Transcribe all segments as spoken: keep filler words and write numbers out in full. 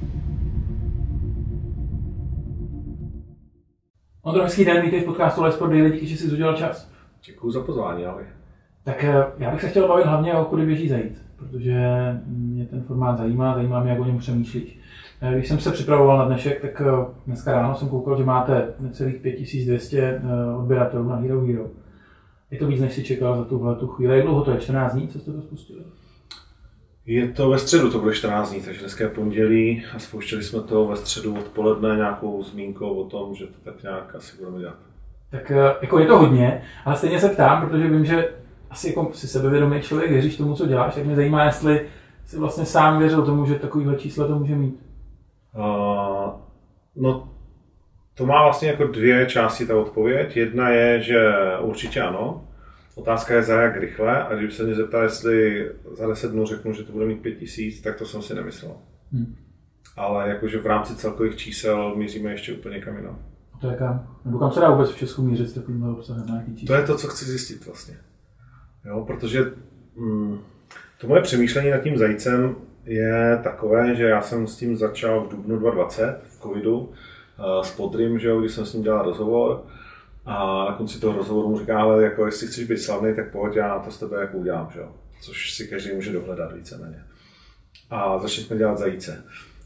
Ondro, hezký den, vítej v podcastu Lesport Daily, díky, že jsi udělal čas. Děkuji za pozvání, ahoj. Tak já bych se chtěl bavit hlavně o Kudy běží zajít, protože mě ten formát zajímá, zajímá mě, jak o něm přemýšlíš. Když jsem se připravoval na dnešek, tak dneska ráno jsem koukal, že máte necelých pět tisíc dvě stě odběratelů na Hero Hero. Je to víc, než si čekal za tuhle tu chvíli. Jak dlouho to je? čtrnáct dní, co jste to spustili? Je to ve středu, to bude čtrnáct dní, takže dneska je pondělí a spouštěli jsme to ve středu odpoledne nějakou zmínkou o tom, že to tak nějak asi budeme dělat. Tak jako je to hodně, ale stejně se ptám, protože vím, že asi jako si sebevědomý člověk, věříš tomu, co děláš, tak mě zajímá, jestli jsi vlastně sám věřil tomu, že takovýhle čísla to může mít. Uh, no, to má vlastně jako dvě části ta odpověď. Jedna je, že určitě ano. Otázka je, za jak rychle, a když se mě zeptá, jestli za deset dnů řeknu, že to bude mít pět tisíc, tak to jsem si nemyslel. Hmm. Ale jakože v rámci celkových čísel míříme ještě úplně kam jinam. To je kam? Nebo kam se dá vůbec v Česku mířit s takovýmhle obsahem na nějaký číslo? To je to, co chci zjistit vlastně. Jo, protože mm, to moje přemýšlení nad tím zajícem je takové, že já jsem s tím začal v dubnu dva tisíce dvacet, v covidu, uh, s Podrym, že jo, když jsem s ním dělal rozhovor. A na konci toho rozhovoru mu říká, ale jako jestli chceš být slavný, tak pojď, já to s tebe jako udělám, že jo. Což si každý může dohledat víceméně. A začali jsme dělat zajíce.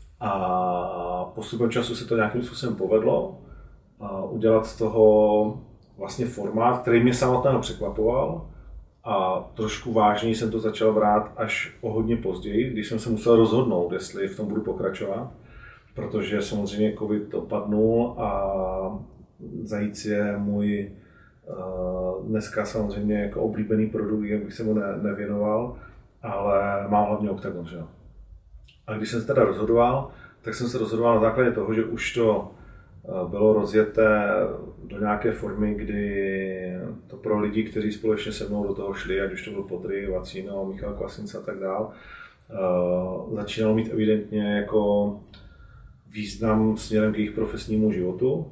A postupem času se to nějakým způsobem povedlo. A udělat z toho vlastně formát, který mě samotného překvapoval. A trošku vážněji jsem to začal brát až o hodně později, když jsem se musel rozhodnout, jestli v tom budu pokračovat. Protože samozřejmě covid opadnul a zajíc je můj uh, dneska samozřejmě jako oblíbený produkt, jak bych se mu ne, nevěnoval, ale mám hlavně Octagon, že jo. A když jsem se teda rozhodoval, tak jsem se rozhodoval na základě toho, že už to uh, bylo rozjeté do nějaké formy, kdy to pro lidi, kteří společně se mnou do toho šli, ať už to byl Podry, Vacíno, Michal Kvasinc a tak dál, uh, začínalo mít evidentně jako význam směrem k jejich profesnímu životu.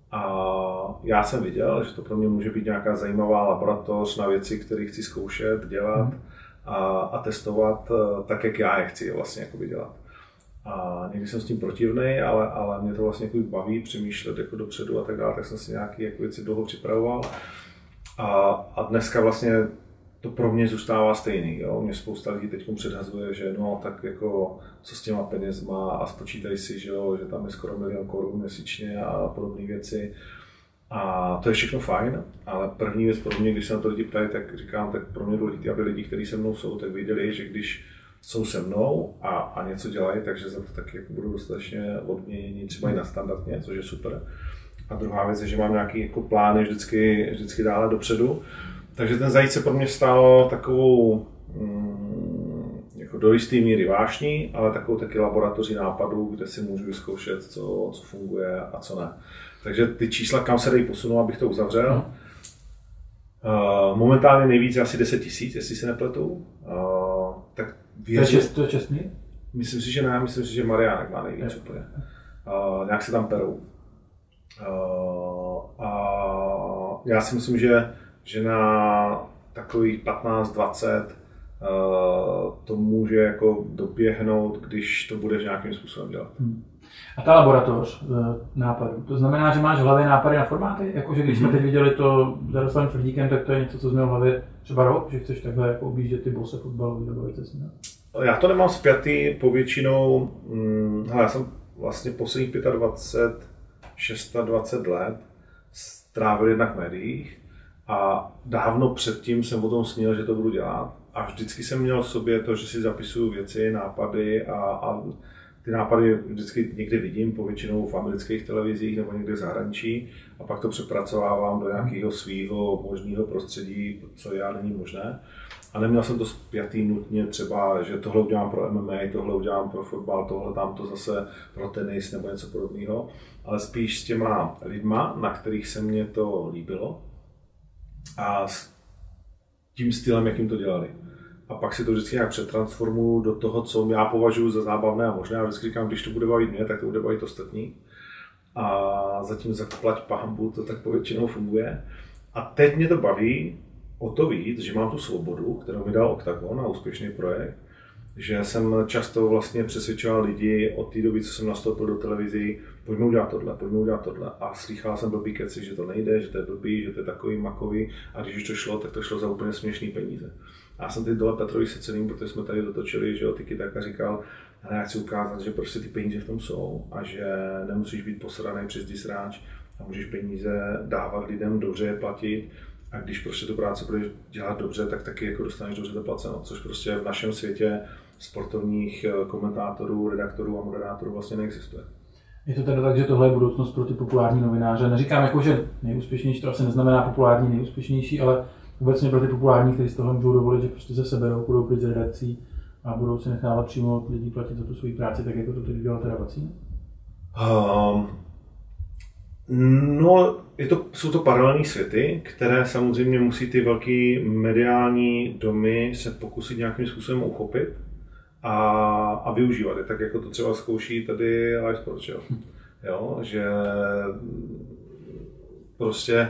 A já jsem viděl, že to pro mě může být nějaká zajímavá laboratoř na věci, které chci zkoušet, dělat a, a testovat tak, jak já je chci vlastně dělat. A někdy jsem s tím protivnej, ale, ale mě to vlastně jako baví přemýšlet jako dopředu a tak dále, tak jsem si nějaké jako věci dlouho připravoval. A, a dneska vlastně to pro mě zůstává stejný. Jo? Mě spousta lidí teď předhazuje, že no tak jako co s těma penězma a spočítají si, že, jo, že tam je skoro milion korun měsíčně a podobné věci. A to je všechno fajn, ale první věc pro mě, když se na to lidi ptají, tak říkám, tak pro mě důležité, aby lidi, kteří se mnou jsou, tak věděli, že když jsou se mnou a, a něco dělají, takže za to taky jako budou dostatečně odměnění, třeba i na standardně, což je super. A druhá věc je, že mám nějaký jako plány vždycky, vždycky dále dopředu. Takže ten zajíc se pro mě stál takovou mm, jako do jisté míry vášní, ale takovou taky laboratoří nápadů, kde si můžu vyzkoušet, co, co funguje a co ne. Takže ty čísla, kam se dají posunout, abych to uzavřel. Hmm. Uh, momentálně nejvíc je asi deset tisíc, jestli se nepletu. Uh, tak věřím, to je čestný? Myslím si, že ne, myslím si, že Mariánek má nejvíc úplně. Uh, nějak se tam perou. Uh, a já si myslím, že že na takových patnáct dvacet uh, to může jako doběhnout, když to budeš nějakým způsobem dělat. Hmm. A ta laboratoř uh, nápadů, to znamená, že máš v hlavě nápady na formáty? Jakože když hmm. jsme teď viděli to s Jaroslavem Tvrdíkem, tak to je něco, co jsi měl v hlavě třeba rok, že chceš takhle jako objíždět ty bose fotbalový nebo více směr? Já to nemám spjatý povětšinou, hm, hele, já jsem vlastně posledních dvacet pět, dvacet šest let strávil jednak v médiích. A dávno předtím jsem o tom snil, že to budu dělat. A vždycky jsem měl v sobě to, že si zapisuju věci, nápady a, a ty nápady vždycky někde vidím, povětšinou v amerických televizích nebo někde v zahraničí. A pak to přepracovávám do nějakého svého možného prostředí, co já není možné. A neměl jsem to spjatý nutně třeba, že tohle udělám pro M M A, tohle udělám pro fotbal, tohle tam to zase pro tenis nebo něco podobného. Ale spíš s těma lidma, na kterých se mně to líbilo. A s tím stylem, jakým to dělali. A pak si to vždycky nějak přetransformuju do toho, co já považuji za zábavné a možné. A vždycky říkám, když to bude bavit mě, tak to bude bavit ostatní. A zatím zaplať pánbůh to tak povětšinou funguje. A teď mě to baví o to víc, že mám tu svobodu, kterou mi dal Octagon a úspěšný projekt. že jsem často vlastně přesvědčoval lidi od té doby, co jsem nastoupil do televizí, pojďme udělat tohle, pojďme udělat tohle. A slýchal jsem blbý keci, že to nejde, že to je blbý, že to je takový makový. A když už to šlo, tak to šlo za úplně směšný peníze. A já jsem teď dole Petrovi se cením, protože jsme tady dotočili, že jo, Tiki Taka říkal, ale já chci ukázat, že prostě ty peníze v tom jsou a že nemusíš být posraný přes disráč a můžeš peníze dávat lidem, dobře je platit. A když prostě tu práci budeš dělat dobře, tak taky jako dostaneš dobře zaplaceno, což prostě v našem světě sportovních komentátorů, redaktorů a moderátorů vlastně neexistuje. Je to teda tak, že tohle je budoucnost pro ty populární novináře. Neříkám jako, že nejúspěšnější, to asi neznamená populární nejúspěšnější, ale obecně pro ty populární, kteří z toho můžou dovolit, že prostě se seberou, budou pryč z redakcí a budou si nechávat přímo od lidí platit za tu svou práci, tak jako to teď dělal teda Vacín? Um, no, je to, jsou to paralelní světy, které samozřejmě musí ty velké mediální domy se pokusit nějakým způsobem uchopit a, a využívat je, tak jako to třeba zkouší tady Live Sport, jo? Jo, že prostě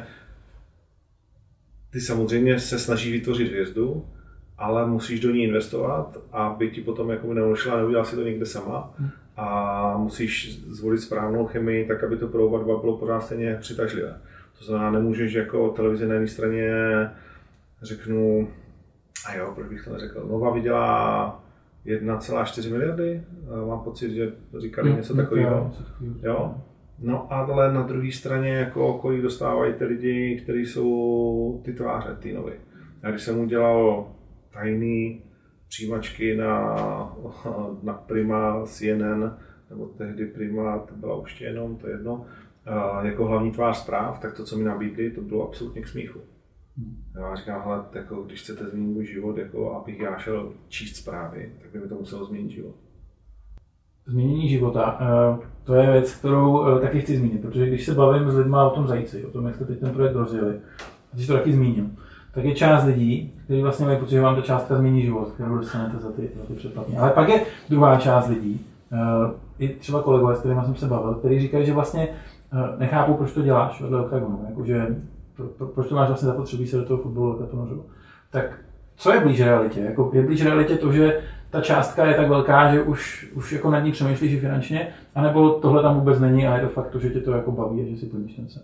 ty samozřejmě se snaží vytvořit hvězdu, ale musíš do ní investovat, aby ti potom jako neušla a neudělal si to někde sama. A musíš zvolit správnou chemii, tak aby to pro oba dva bylo pořád stejně přitažlivé. To znamená, nemůžeš jako televize na jedné straně řeknu, a jo, proč bych to neřekl, Nova vydělá jedna celá čtyři miliardy, mám pocit, že říkali no, něco takového. Jo. No ale na druhé straně, jako kolik dostávají ty lidi, kteří jsou ty tváře, ty Novy. A když jsem udělal tajný přijímačky na, na Prima C N N, nebo tehdy Prima, to byla už jenom, to je jedno, jako hlavní tvář zpráv, tak to, co mi nabídli, to bylo absolutně k smíchu. Já říkám, hele, jako, když chcete změnit můj život, jako, abych já šel číst zprávy, tak by mi to muselo změnit život. Změnění života, to je věc, kterou taky chci zmínit, protože když se bavím s lidmi o tom Zajíci, o tom, jak jste teď ten projekt rozjeli, a ty to taky zmínil, tak je část lidí, kteří vlastně mají pocit, že vám ta částka změní život, kterou dostanete za ty, za ty předplatné. Ale pak je druhá část lidí, i třeba kolegové, s kterými jsem se bavil, kteří říkají, že vlastně nechápou, proč to děláš vedle Oktagonu, jakože pro, pro, proč to máš vlastně zapotřebí se do toho fotbalu takhle ponořovat. Tak co je blíž realitě? Jako je blíž realitě to, že ta částka je tak velká, že už, už jako nad ní přemýšlíš finančně, anebo tohle tam vůbec není a je to fakt to, že tě to jako baví a že si plníš ten sen?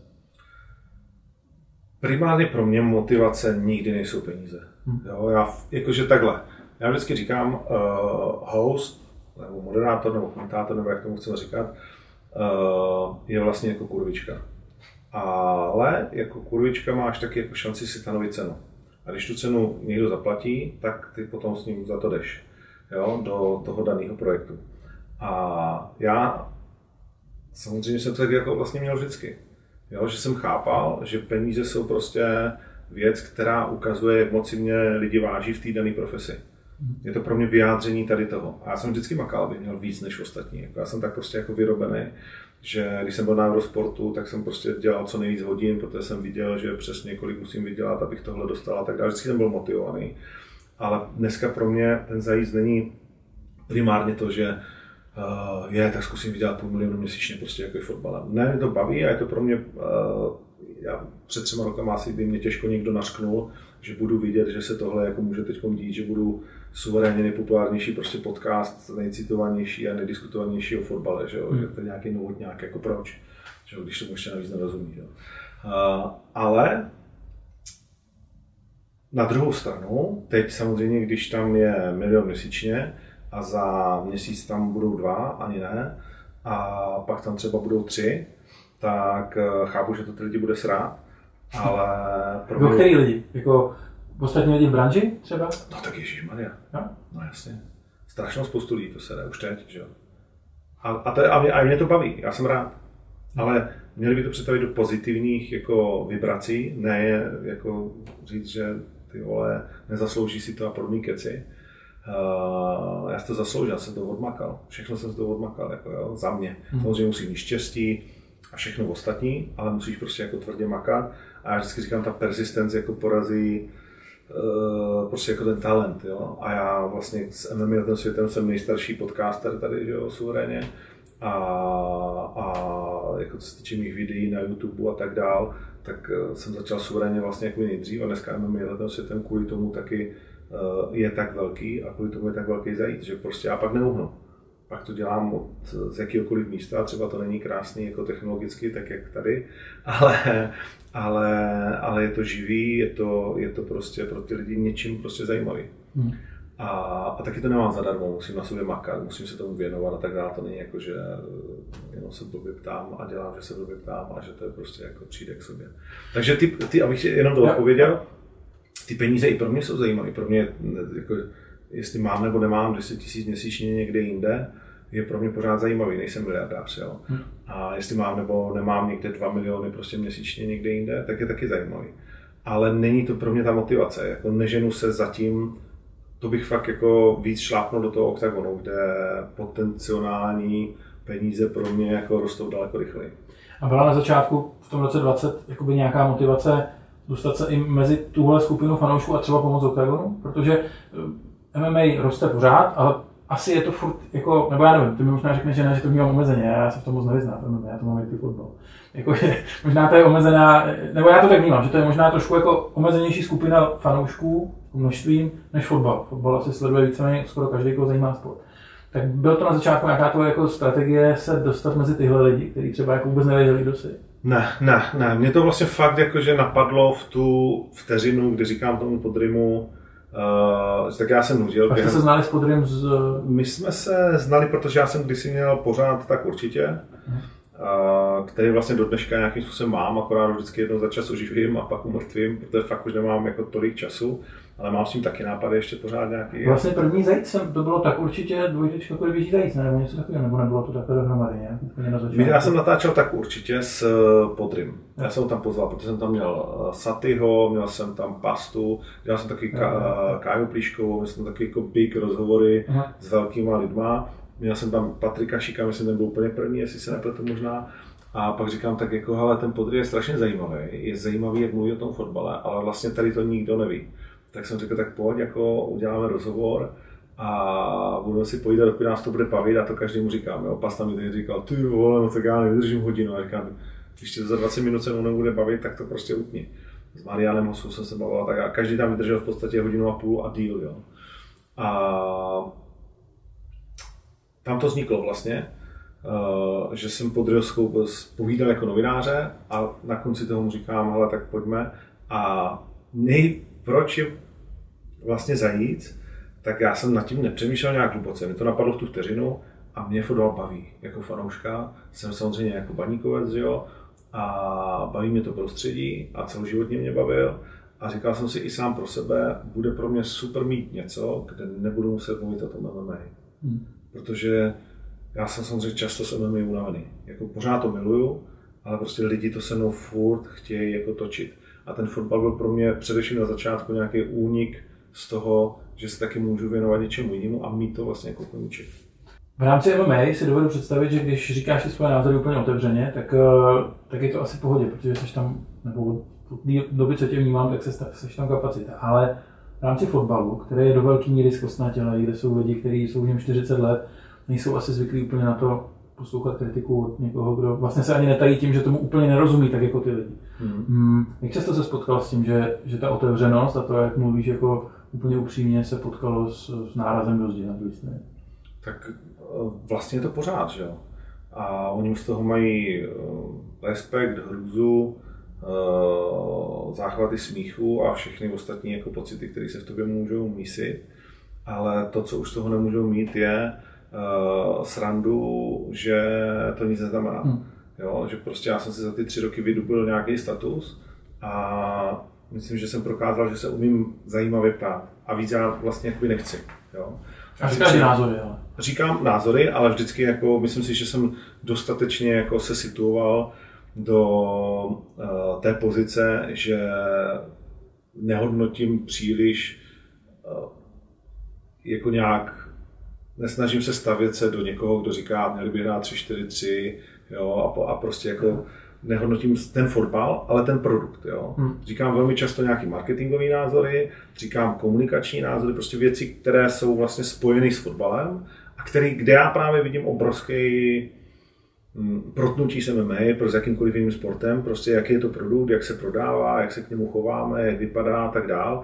Primárně pro mě motivace nikdy nejsou peníze. Hmm. Jo, já, jakože takhle. Já vždycky říkám, uh, host, nebo moderátor, nebo komentátor, nebo jak tomu chceme říkat, uh, je vlastně jako kurvička. Ale jako kurvička máš taky jako šanci si stanovit cenu. A když tu cenu někdo zaplatí, tak ty potom s ním za to jdeš, jo, do toho daného projektu. A já samozřejmě jsem to tak jako vlastně měl vždycky. Jo, že jsem chápal, že peníze jsou prostě věc, která ukazuje, jak moc si mě lidi váží v té dané profesi. Je to pro mě vyjádření tady toho. A já jsem vždycky makal, abych měl víc než ostatní. Jako já jsem tak prostě jako vyrobený, že když jsem byl na Eurosportu, tak jsem prostě dělal co nejvíc hodin, protože jsem viděl, že přesně kolik musím vydělat, abych tohle dostal a tak dále. Vždycky jsem byl motivovaný. Ale dneska pro mě ten zajízd není primárně to, že uh, je, tak zkusím vydělat půl milionu měsíčně prostě jako fotbalem. Ne, mě to baví a je to pro mě, uh, já před třema rokama asi by mě těžko někdo nařknul, že budu vidět, že se tohle jako může teď dít, že budu suverénně nejpopulárnější prostě podcast, nejcitovanější a nejdiskutovanější o fotbale, že, jo? Hmm. Že to je nějaký novotňák, jako proč, že jo? Když to ještě navíc nerozumí. Že jo? Uh, ale na druhou stranu, teď samozřejmě, když tam je milion měsíčně a za měsíc tam budou dva, ani ne, a pak tam třeba budou tři, tak chápu, že to ty lidi bude srát, ale... Pro mě... který lidi? Jako ostatní lidi v branži třeba? No tak ježišmarja. No? No jasně. Strašnou spoustu lidí to se jde už teď, že jo. A, a, to, a, mě, a mě to baví, já jsem rád. Ale měli by to představit do pozitivních jako vibrací, ne jako říct, že ty vole, nezaslouží si to a podobný keci. Uh, já si to zasloužil, já jsem to odmakal. Všechno jsem si to odmakal, jako jo, za mě. Hmm. Samozřejmě musíš mít štěstí a všechno ostatní, ale musíš prostě jako tvrdě makat. A já vždycky říkám, ta persistence jako porazí uh, prostě jako ten talent, jo. A já vlastně s M M A světem jsem nejstarší podcaster tady, že jo, suverénně. A, a jako co se týče mých videí na YouTube a tak dál, tak jsem začal suverénně vlastně jako nejdřív a dneska M M A letem světem kvůli tomu taky je tak velký a kvůli tomu je tak velký zajíc, že prostě já pak neuhnu. Pak to dělám od, z jakýhokoliv místa, třeba to není krásný jako technologicky, tak jak tady, ale, ale, ale je to živý, je to, je to prostě pro ty lidi něčím prostě zajímavý. Hmm. A, a taky to nemám zadarmo, musím na sobě makat, musím se tomu věnovat a tak dále. To není jako, že jenom se blbě ptám a dělám, že se blbě ptám a že to je prostě jako přijde k sobě. Takže ty, ty abych jenom to odpověděl, ty peníze i pro mě jsou zajímavé. Pro mě, jako, jestli mám nebo nemám deset tisíc měsíčně někde jinde, je pro mě pořád zajímavý, nejsem miliardář. Jo? Hmm. A jestli mám nebo nemám někde dva miliony prostě měsíčně někde jinde, tak je taky zajímavý. Ale není to pro mě ta motivace, jako neženu se zatím. To bych fakt jako víc šlápnul do toho oktagonu, kde potenciální peníze pro mě jako rostou daleko rychleji. A byla na začátku v tom roce dvacet jakoby nějaká motivace dostat se i mezi tuhle skupinu fanoušků a třeba pomoct oktagonu? Protože M M A roste pořád, ale asi je to furt jako, nebo já nevím, ty mi možná řekneš, že ne, že to vnímám omezeně, já se v tom moc nevyznám, já to mám jako fotbal. Jako je, možná to je omezená, nebo já to tak vnímám, že to je možná trošku jako omezenější skupina fanoušků, množstvím, než fotbal. Fotbal asi sleduje víceméně skoro každý, koho zajímá sport. Tak byl to na začátku nějaká tvoje jako strategie se dostat mezi tyhle lidi, kteří třeba jako vůbec nevěděli, kdo jsi? Ne, ne, ne. Mě to vlastně fakt jakože napadlo v tu vteřinu, kdy říkám tomu Podrymu, Uh, tak já jsem nudil. A jste se znali s Podrym z... My jsme se znali, protože já jsem kdysi měl pořád Tak určitě, uh, který vlastně do dneška nějakým způsobem mám, akorát vždycky jednou za čas oživím a pak umrtvím, protože fakt už nemám jako tolik času, ale mám s tím taky nápady ještě pořád nějaký. Vlastně první zajíc jsem, to bylo Tak určitě dvojtečka Kudy běží zajíc, ne? Nebo něco takového, nebo nebylo to takové dohromady, ne? Já jsem natáčel Tak určitě s Podrym. Já jsem ho tam pozval, protože jsem tam měl Satyho, měl jsem tam Pastu, dělal jsem taky Káju Plíškovou, měl jsem taky jako big rozhovory Aha. s velkýma lidma. Měl jsem tam Patrika Šíka, myslím, ten byl úplně první, jestli se nepletu možná. A pak říkám tak jako, hele, ten Podry je strašně zajímavý, je zajímavý, jak mluví o tom fotbale, ale vlastně tady to nikdo neví. Tak jsem řekl, tak pojď, jako uděláme rozhovor a budeme si povídat, dokud nás to bude bavit a to každému říkám. Jo. Pasta mi tady říkal, ty vole, no tak já nevydržím hodinu. A říkám, když tě za dvacet minut se mnou nebude bavit, tak to prostě utni. S Marianem Hosou jsem se bavil tak a každý tam vydržel v podstatě hodinu a půl a díl. Jo. A tam to vzniklo vlastně, že jsem Podryho povídal jako novináře a na konci toho mu říkám, hele, tak pojďme. A nej, proč je vlastně zajíc, tak já jsem nad tím nepřemýšlel nějak hluboce. Mě to napadlo v tu vteřinu a mě fotbal baví. Jako fanouška jsem samozřejmě jako baníkovec, jo, a baví mě to prostředí a celoživotně mě bavil. A říkal jsem si i sám pro sebe, bude pro mě super mít něco, kde nebudu muset mluvit o tom M M A. Hmm. Protože já jsem samozřejmě často s M M A unavený. Jako pořád to miluju, ale prostě lidi to se mnou furt chtějí jako točit. A ten fotbal byl pro mě především na začátku nějaký únik z toho, že se taky můžu věnovat něčemu jinému a mít to vlastně jako koníček. V rámci M M A si dovedu představit, že když říkáš ty svoje názory úplně otevřeně, tak, tak je to asi v pohodě, protože jsi tam, nebo v době, co tě vnímám, tak jsi tam kapacita. Ale v rámci fotbalu, který je do velké míry zkostnatělý, kde jsou lidi, kteří jsou v něm čtyřicet let, nejsou asi zvyklí úplně na to poslouchat kritiku od někoho, kdo vlastně se ani netají tím, že tomu úplně nerozumí, tak jako ty lidi. Hmm. Hmm. Jak často se spotkal s tím, že, že ta otevřenost a to, jak mluvíš jako úplně upřímně, se potkalo s, s nárazem do zdi na druhé straně? Tak vlastně je to pořád, že jo. A oni z toho mají respekt, hrůzu, záchvaty smíchu a všechny ostatní jako pocity, které se v tobě můžou mísit. Ale to, co už z toho nemůžou mít, je uh, srandu, že to nic neznamená. Hmm. Jo, že prostě já jsem si za ty tři roky vydobil nějaký status a myslím, že jsem prokázal, že se umím zajímavě ptát. A víc já vlastně jakoby nechci. Jo. A říkáš názory, ale. Říkám názory, ale vždycky jako, myslím si, že jsem dostatečně jako se situoval do uh, té pozice, že nehodnotím příliš uh, jako nějak, nesnažím se stavět se do někoho, kdo říká, měli by hrát tři čtyři tři, jo, a, a prostě jako nehodnotím ten fotbal, ale ten produkt, jo. Hmm. Říkám velmi často nějaký marketingový názory, říkám komunikační názory, prostě věci, které jsou vlastně spojeny s fotbalem a který, kde já právě vidím obrovský hm, protnutí s M M A, pro s jakýmkoliv jiným sportem, prostě jaký je to produkt, jak se prodává, jak se k němu chováme, jak vypadá a tak dál.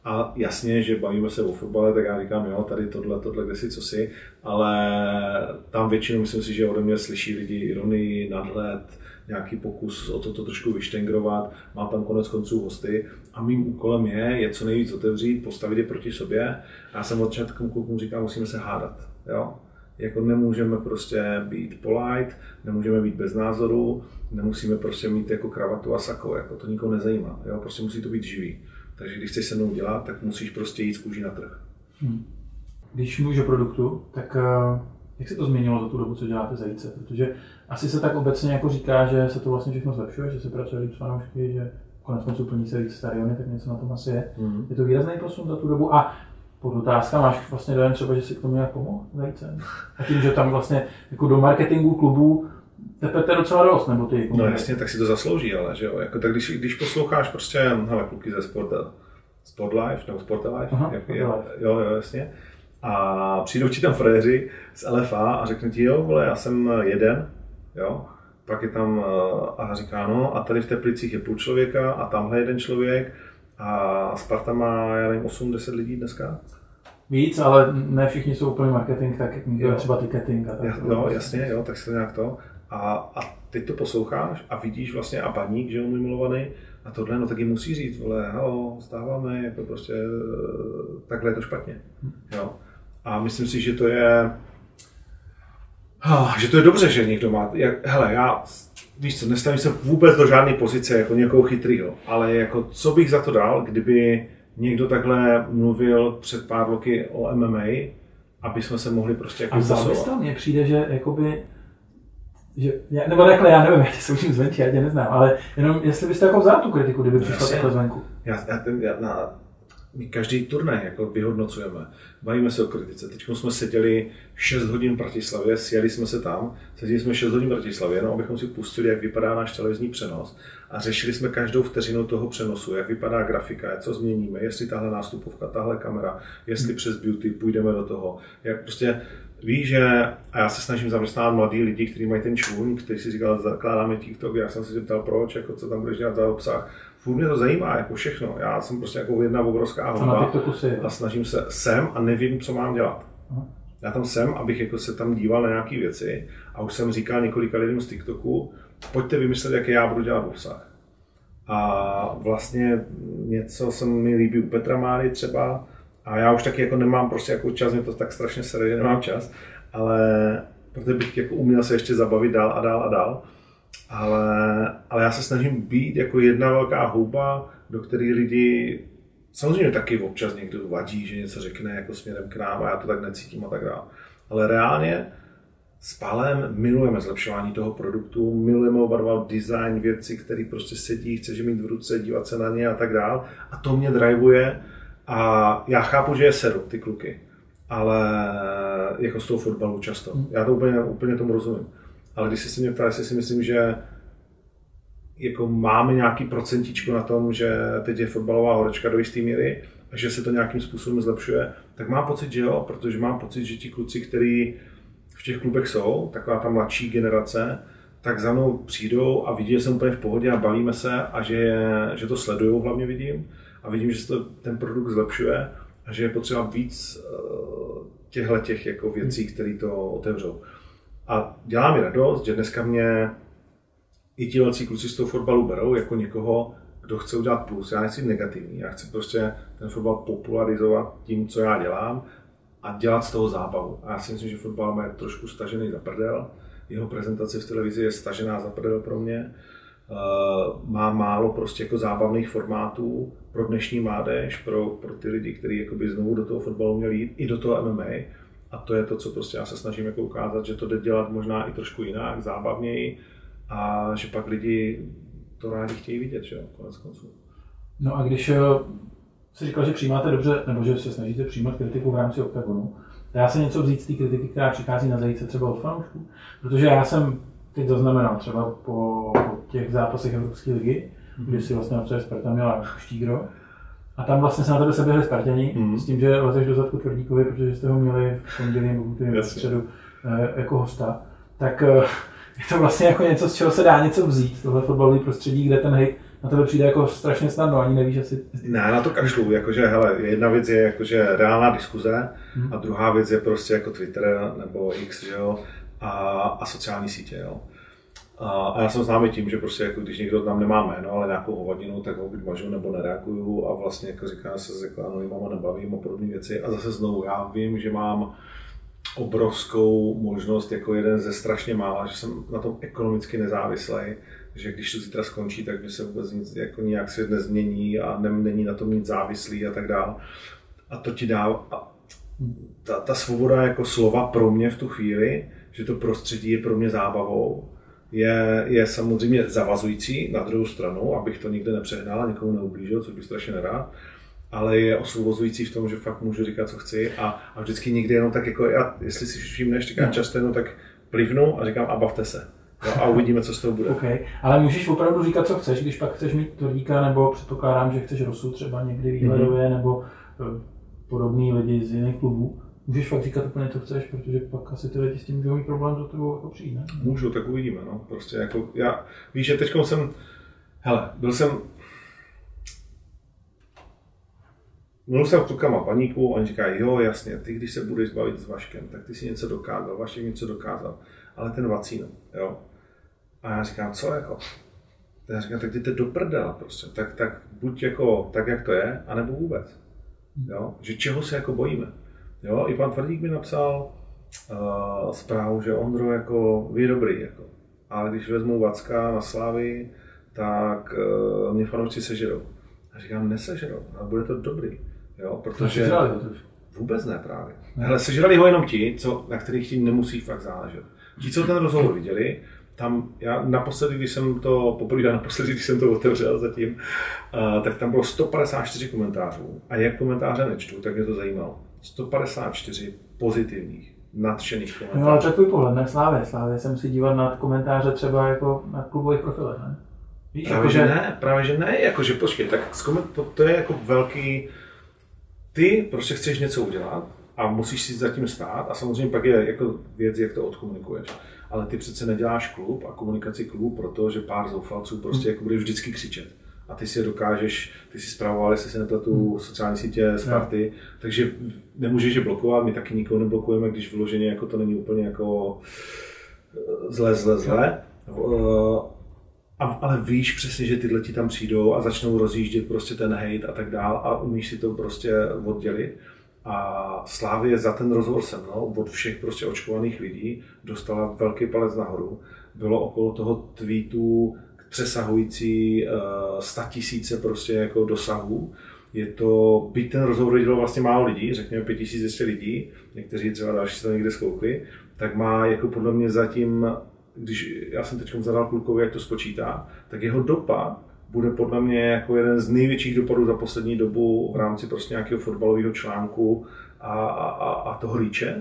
A jasně, že bavíme se o fotbale, tak já říkám, jo, tady tohle, tohle, kde si, co si, ale tam většinou myslím si, že ode mě slyší lidi ironii, nadhled, nějaký pokus o to, to trošku vyštengrovat, mám tam konec konců hosty a mým úkolem je, je co nejvíc otevřít, postavit je proti sobě. A já jsem od začátku klukům říkal, musíme se hádat, jo. Jako nemůžeme prostě být polite, nemůžeme být bez názoru, nemusíme prostě mít jako kravatu a sako, jako to nikoho nezajímá, jo, prostě musí to být živý. Takže když chceš se mnou dělat, tak musíš prostě jít z kůží na trh. Hmm. Když mluvíš o produktu, tak jak se to změnilo za tu dobu, co děláte Zajíce? Protože asi se tak obecně jako říká, že se to vlastně všechno zlepšuje, že se pracuje líp s fanoušky, že konec konců plní se víc stadiony, tak něco na tom asi je. Hmm. Je to výrazný posun za tu dobu a podotázka, máš vlastně dojem třeba, že si k tomu nějak pomohl Zajícem? A tím, že tam vlastně jako do marketingu klubu tepete docela dost, nebo ty? No jasně, tak si to zaslouží, ale že jo, jako tak když, když posloucháš prostě, hele, kluky ze Sport, Sport Life, nebo Sport Life, Aha, jak je, jo, jo, jasně, a přijdou ti tam fréři z L F A a řekne ti, jo, vole, já jsem jeden, jo, pak je tam a říká, no, a tady v Teplicích je půl člověka a tamhle jeden člověk a Sparta má, já nevím, osm deset lidí dneska. Víc, ale ne všichni jsou úplně marketing, tak někdo je třeba ticketing a tak. Ja, jo, jasně, jo, tak si to nějak to. A, a teď to posloucháš a vidíš vlastně a Baník, že jo, můj milovaný, a tohle, no tak jim musí říct, vole, halo, stáváme, jako prostě takhle je to špatně, jo. A myslím si, že to je, že to je dobře, že někdo má, jak, hele, já, víš co, nestavím se vůbec do žádné pozice jako někoho chytrýho, ale jako co bych za to dal, kdyby někdo takhle mluvil před pár roky o M M A, aby jsme se mohli prostě jako zasovat. A mně přijde, že jakoby, že, nebo takhle, já nevím, já tě součím zvenčí, já tě neznám, ale jenom jestli byste jako vzal tu kritiku, kdyby přišla takhle zvenku. Já, já, já, na, my každý turnaj jako vyhodnocujeme, bavíme se o kritice. Teď jsme seděli šest hodin v Bratislavě, sjeli jsme se tam, seděli jsme šest hodin v Bratislavě, no, abychom si pustili, jak vypadá náš televizní přenos a řešili jsme každou vteřinu toho přenosu, jak vypadá grafika, co změníme, jestli tahle nástupovka, tahle kamera, jestli hmm. přes beauty půjdeme do toho, jak prostě víš, že a já se snažím zaměstnávat mladý lidi, kteří mají ten čvůň, který si říkal, zakládáme TikTok, já jsem se zeptal proč, jako co tam budeš dělat za obsah. Furt mě to zajímá, jako všechno. Já jsem prostě jako jedna obrovská houba a snažím se sem a nevím, co mám dělat. Aha. Já tam jsem, abych jako se tam díval na nějaké věci a už jsem říkal několika lidem z TikToku, pojďte vymyslet, jaký já budu dělat obsah. A vlastně něco se mi líbí u Petra Máry třeba a já už taky jako nemám prostě jako čas, mě to tak strašně sere, že nemám čas, ale protože bych jako uměl se ještě zabavit dál a dál a dál. Ale, ale já se snažím být jako jedna velká houba, do které lidi samozřejmě taky občas někdo vadí, že něco řekne jako směrem k nám a já to tak necítím a tak dále. Ale reálně s Pálem milujeme zlepšování toho produktu, milujeme oba dva design, věci, které prostě sedí, chceš mít v ruce, dívat se na ně a tak dále. A to mě driveuje a já chápu, že je seru ty kluky, ale jako z toho fotbalu často. Já to úplně, úplně tomu rozumím. Ale když jsi se mě ptal, jestli si myslím, že jako máme nějaký procentičko na tom, že teď je fotbalová horečka do jisté míry a že se to nějakým způsobem zlepšuje, tak mám pocit, že jo, protože mám pocit, že ti kluci, kteří v těch klubech jsou, taková ta mladší generace, tak za mnou přijdou a vidí, že jsem úplně v pohodě a bavíme se a že, je, že to sledujou, hlavně vidím a vidím, že se to, ten produkt zlepšuje a že je potřeba víc těchto těch jako věcí, které to otevřou. A dělá mi radost, že dneska mě i ti velcí kluci z toho fotbalu berou jako někoho, kdo chce udělat plus. Já nechci negativní, já chci prostě ten fotbal popularizovat tím, co já dělám a dělat z toho zábavu. A já si myslím, že fotbal má trošku stažený za prdel. Jeho prezentace v televizi je stažená za prdel pro mě. Má málo prostě jako zábavných formátů pro dnešní mládež, pro, pro ty lidi, kteří jakoby znovu do toho fotbalu měli jít, i do toho M M A. A to je to, co prostě já se snažím jako ukázat, že to jde dělat možná i trošku jinak, zábavněji a že pak lidi to rádi chtějí vidět, že jo, konec konců. No a když jsi říkal, že přijímáte dobře, nebo že se snažíte přijímat kritiku v rámci Oktagonu, dá se něco vzít z té kritiky, která přichází na Zajíce třeba od fanoušků? Protože já jsem teď zaznamenal třeba po, po těch zápasech Evropské ligy, mm-hmm. kdy si vlastně občas Sparta měla Štígro, a tam vlastně se na tebe seběhli Sparťani mm. s tím, že lezeš do zadku Tvrdíkovi, protože jste ho měli v pondělí nebo v středu e, jako hosta. Tak e, je to vlastně jako něco, z čeho se dá něco vzít, tohle fotbalové prostředí, kde ten hejt na tebe přijde jako strašně snadno, ani nevíš asi. Ne, na to kašlu, jakože hele, jedna věc je jakože reálná diskuze hmm. a druhá věc je prostě jako Twitter nebo X, jo, a, a sociální sítě, jo. A, a já jsem známý tím, že prostě jako když někdo tam nemá jméno, ale nějakou hovadinu, tak ho buď mažu nebo nereaguju a vlastně jako říkám se s jako anonymama nebavím a podobné věci. A zase znovu, já vím, že mám obrovskou možnost jako jeden ze strašně mála, že jsem na tom ekonomicky nezávislý, že když to zítra skončí, tak mi se vůbec nic jako nějak svět nezmění a ne, není na tom nic závislý a tak dále. A to ti dá, a ta, ta svoboda jako slova pro mě v tu chvíli, že to prostředí je pro mě zábavou, je, je samozřejmě zavazující na druhou stranu, abych to nikde nepřehnal a nikomu neublížil, což bych strašně nerád, ale je osvobozující v tom, že fakt můžu říkat, co chci a, a vždycky někdy jenom tak jako, já, jestli si všimneš, říkám často jenom tak plivnu a říkám a bavte se. No, a uvidíme, co z toho bude. Okay. Ale můžeš opravdu říkat, co chceš, když pak chceš mít tvrdíka, nebo předpokládám, že chceš Rosu třeba někdy výhledově, mm-hmm. nebo podobný lidi z jiných klubů. Můžeš fakt říkat úplně, co chceš, protože pak asi ty lidi s tím můžou mít problém do tebou jako přijít, ne? Můžu, tak uvidíme, no. Prostě jako, já, víš, že teďkom jsem, hele, byl jsem, mluvil jsem s klukama paníku, oni říkají, jo, jasně, ty když se budeš bavit s Vaškem, tak ty si něco dokázal, Vašek něco dokázal, ale ten Vacíno, jo. A já říkám, co jako? Já říkám, tak jděte do prdela prostě, tak, tak buď jako tak, jak to je, anebo vůbec, jo. Že čeho se jako bojíme. Jo, i pan Tvrdík mi napsal uh, zprávu, že Ondro jako je dobrý, jako. Ale když vezmu Vacka na Slávy, tak uh, mě fanoušci sežerou. A říkám, nesežerou, ale bude to dobrý, jo, protože vůbec ne právě. Hele, sežrali ho jenom ti, co, na kterých ti nemusí fakt záležet. Ti, co ten rozhovor viděli, tam, já naposledy, když jsem to, poprvé naposledy, když jsem to otevřel zatím, uh, tak tam bylo sto padesát čtyři komentářů. A jak komentáře nečtu, tak mě to zajímalo. sto padesát čtyři pozitivních, nadšených komentářů. No ale to je tvůj pohled, ne Slávě. Slávě se musí dívat na komentáře třeba jako na klubových profilech, ne? Víš, právě, jako, že ne, právě že ne, jakože počkej, tak to, to je jako velký, ty prostě chceš něco udělat a musíš si za tím stát a samozřejmě pak je jako věc, jak to odkomunikuješ. Ale ty přece neděláš klub a komunikaci klubu proto, že pár zoufalců prostě jako bude vždycky křičet. A ty si je dokážeš, ty si spravoval, jestli si nepletu sociální sítě Sparty, no. Takže nemůžeš je blokovat, my taky nikoho neblokujeme, když vyloženě jako to není úplně jako zle, zle, zle. No. A, ale víš přesně, že tyhle ti tam přijdou a začnou rozjíždět prostě ten hate a tak dál a umíš si to prostě oddělit. A Slávie za ten rozhovor se mnou od všech prostě očkovaných lidí dostala velký palec nahoru. Bylo okolo toho tweetu přesahující uh, statisíce prostě jako dosahů. Je to, byť ten rozhovor dělal vlastně málo lidí, řekněme pět tisíc dvě stě lidí, někteří třeba další se to někde zkoukli, tak má jako podle mě zatím, když já jsem teď zadal klukovi, jak to spočítá, tak jeho dopad bude podle mě jako jeden z největších dopadů za poslední dobu v rámci prostě nějakého fotbalového článku a, a, a toho rýče.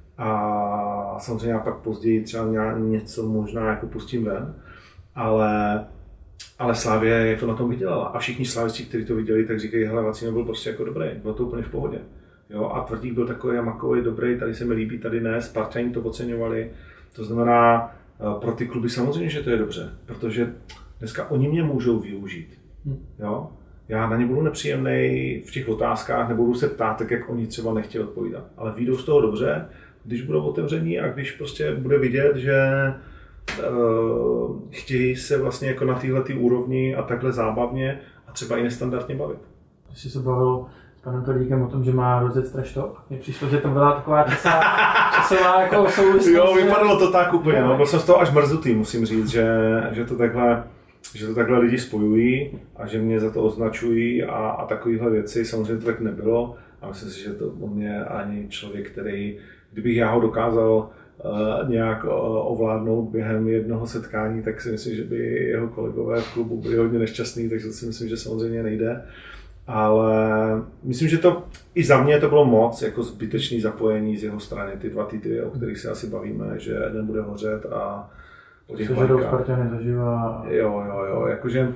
A samozřejmě já pak později třeba něco možná jako pustím ven, ale, ale Slávě jako na tom vydělala. A všichni slavisti, kteří to viděli, tak říkají, hele, Vacíno byl prostě jako dobrý, bylo to úplně v pohodě. Jo, a Tvrdík byl takový makový, dobrý, tady se mi líbí, tady ne, Spartani to oceňovali. To znamená, pro ty kluby samozřejmě, že to je dobře, protože dneska oni mě můžou využít. Jo? Já na ně budu nepříjemnej v těch otázkách, nebudu se ptát tak, jak oni třeba nechtěli odpovídat. Ale vyjdou z toho dobře, když budou otevření a když prostě bude vidět, že uh, chtějí se vlastně jako na téhle úrovni a takhle zábavně a třeba i nestandardně bavit. Když jsi se bavil s panem Tvrdíkem o tom, že má rozjet Trash Talk, mně přišlo, že to byla taková časová, časová jako souvislost. Jo, vypadalo to tak úplně, no. Byl jsem z toho až mrzutý, musím říct, že, že to takhle že to takhle lidi spojují a že mě za to označují a, a takovéhle věci. Samozřejmě to tak nebylo a myslím si, že to o mě ani člověk, který, kdybych já ho dokázal uh, nějak uh, ovládnout během jednoho setkání, tak si myslím, že by jeho kolegové v klubu byli hodně nešťastní, takže si myslím, že samozřejmě nejde. Ale myslím, že to i za mě to bylo moc jako zbytečný zapojení z jeho strany, ty dva tituly, o kterých se asi bavíme, že jeden bude hořet a po těch Sežerou Spartany zažívá. Jo, jo, jo, jakože...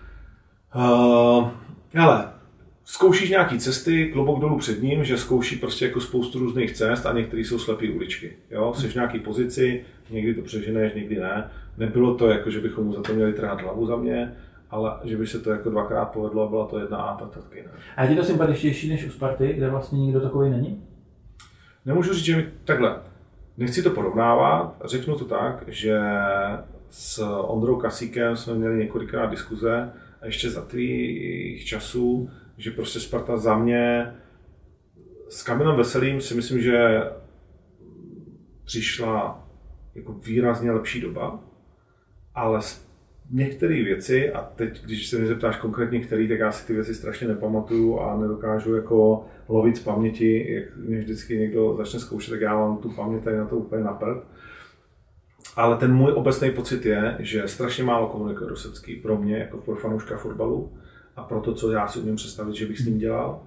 Uh, hele, zkoušíš nějaký cesty, klobouk dolů před ním, že zkouší prostě jako spoustu různých cest a některý jsou slepý uličky. Jo, jsi v nějaký pozici, někdy to přeženeš, někdy ne. Nebylo to jako, že bychom mu za to měli trhat hlavu za mě, ale že by se to jako dvakrát povedlo a byla to jedna A, tak taky ne. A je ti to sympatičtější než u Sparty, kde vlastně nikdo takový není? Nemůžu říct, že mi takhle. Nechci to porovnávat, řeknu to tak, že s Ondrou Kasíkem jsme měli několikrát diskuze a ještě za tvých časů, že prostě Sparta za mě s Kamilem Veselým si myslím, že přišla jako výrazně lepší doba, ale některé věci, a teď, když se mě zeptáš konkrétně který, tak já si ty věci strašně nepamatuju a nedokážu jako lovit z paměti, jak mě vždycky někdo začne zkoušet, tak já mám tu paměť tady na to úplně na prd. Ale ten můj obecný pocit je, že strašně málo komunikuje Rosecký pro mě, jako pro fanouška fotbalu a pro to, co já si umím představit, že bych s ním dělal.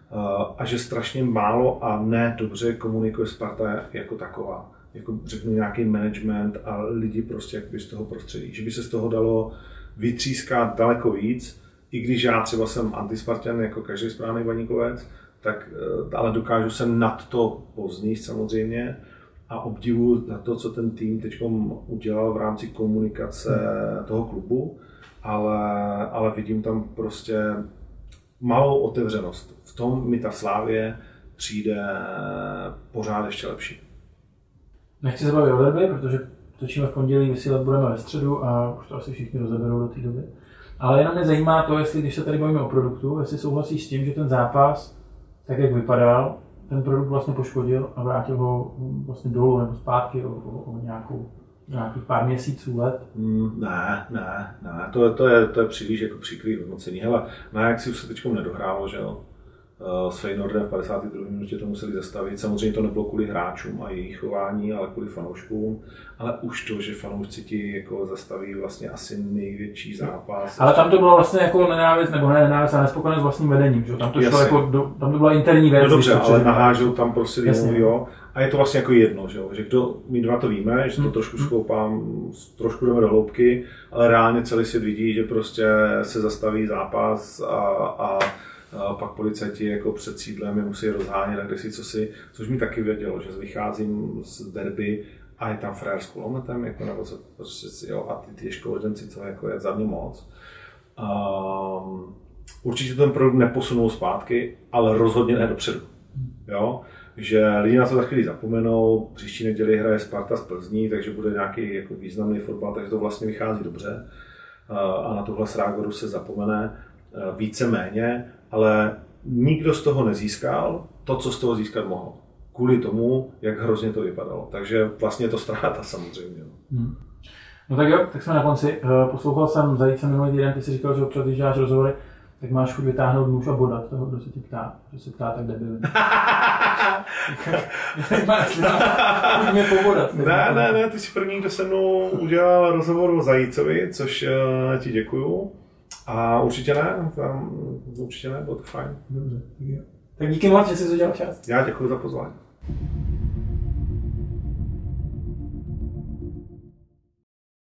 A že strašně málo a ne dobře komunikuje Sparta jako taková. Jako řeknu nějaký management a lidi prostě jakoby z toho prostředí. Že by se z toho dalo vytřískat daleko víc, i když já třeba jsem antispartan jako každý správný Baníkovec, tak ale dokážu se nad to poznít samozřejmě a obdivuju za to, co ten tým teď udělal v rámci komunikace toho klubu, ale, ale vidím tam prostě malou otevřenost. V tom mi ta Slavie přijde pořád ještě lepší. Nechci se bavit o derby, protože točíme v pondělí, vysílat budeme ve středu a už to asi všichni rozeberou do té doby. Ale jenom mě zajímá to, jestli, když se tady bavíme o produktu, jestli souhlasíš s tím, že ten zápas, tak jak vypadal, ten produkt vlastně poškodil a vrátil ho vlastně dolů nebo zpátky o, o, o nějakou, nějakých pár měsíců, let? Mm, ne, ne, ne, to, to, je, to je příliš jako příkrý hodnocení. Hele, na jak si už se teď nedohrálo, že jo? S Feyenoordem v padesáté druhé minutě to museli zastavit. Samozřejmě to nebylo kvůli hráčům a jejich chování, ale kvůli fanouškům. Ale už to, že fanoušci ti jako zastaví vlastně asi největší zápas. Ale tam to bylo vlastně jako nenávist, nebo ne nenávist, ale nespokojenost s vlastním vedením, že? Tam to šlo jako, do, tam to byla interní věc. No dobře, ale nahážou tam prostě lidou, jo. A je to vlastně jako jedno, že, že kdo, my dva to víme, že to hmm. trošku skoupám, trošku jdeme do hloubky, ale reálně celý svět vidí, že prostě se zastaví zápas a, a A pak policajti jako před sídlem je musí rozhánět a kdesi co si, což mi taky vědělo, že vycházím z derby a je tam frér s kulometem, jako, nebo co, prostě, jo, a ty, ty školenci, co jako je za mě moc. Um, určitě ten produkt neposunul zpátky, ale rozhodně ne dopředu. Jo? Že lidi na to za chvíli zapomenou, příští neděli hraje Sparta z Plzní, takže bude nějaký jako významný fotbal, takže to vlastně vychází dobře. Uh, a na tuhle srágoru se zapomene uh, víceméně, ale nikdo z toho nezískal to, co z toho získat mohl. Kvůli tomu, jak hrozně to vypadalo. Takže vlastně je to ztráta samozřejmě. Hmm. No tak jo, tak jsme na konci. Poslouchal jsem Zajíce minulý týden, ty jsi říkal, že občas, když děláš rozhovory, tak máš chuť vytáhnout nůž a bodat toho, kdo se tě ptá. Že se ptá tak debilně. Tak máš chuť mě pobodat. Ne, ne, ne, ty jsi první, kdo se mnou udělal rozhovor o Zajícovi, což uh, ti děkuju. A určitě ne, tam, určitě ne, bylo to fajn. Dobře, tak, tak díky moc, že jsi udělal čas. Já děkuji za pozvání.